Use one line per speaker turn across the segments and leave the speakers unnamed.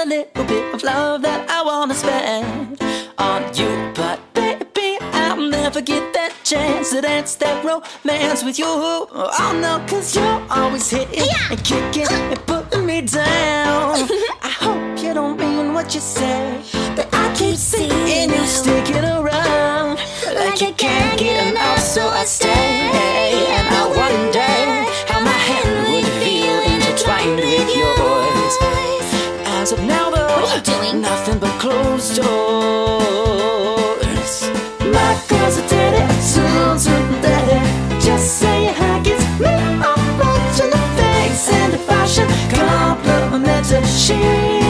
little bit of love that I wanna spend on you. But baby, I'll never get that chance to dance that romance with you. Oh no, 'cause you're always hitting and kicking and putting me down. I hope you don't mean what you say, but I keep seeing you sticking around like you can't get enough, so I stay. And I wonder how my hand would feel intertwined with yours. As of now though,
what are you doing?
Nothing but closed doors. My girl's a daddy, soon daddy. Just say hi, gets me all watching the face and the fashion complimented. She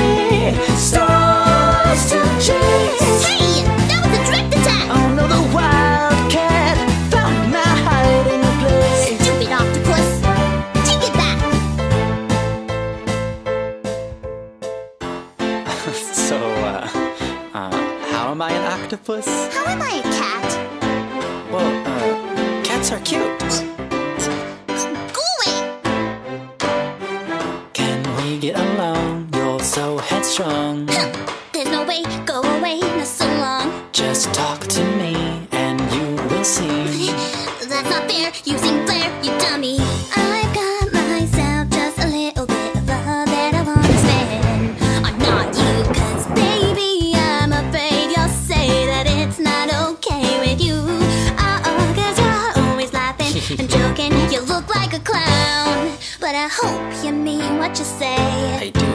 starts to chase.
Hey, that was a direct attack!
Oh no, the wildcat found my hiding place.
Stupid octopus! Take it back!
So, how am I an octopus?
How am I a cat?
Well, cats are cute.
Go away!
Can we get along? You're so headstrong.
There's no way, go away, not so long.
Just talk to me and you will see.
That's not fair, using flair, you dummy. I've got myself just a little bit of love that I wanna spend on not you, 'cause baby, I'm afraid you'll say that it's not okay with you. Oh, 'cause you're always laughing and joking, you look like a clown, but I hope you mean what you say.
I do.